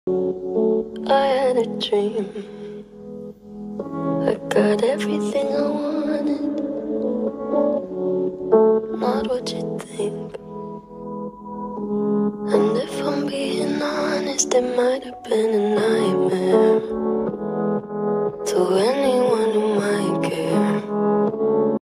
I had a dream. I got everything I wanted. Not what you think. And if I'm being honest, it might have been a nightmare.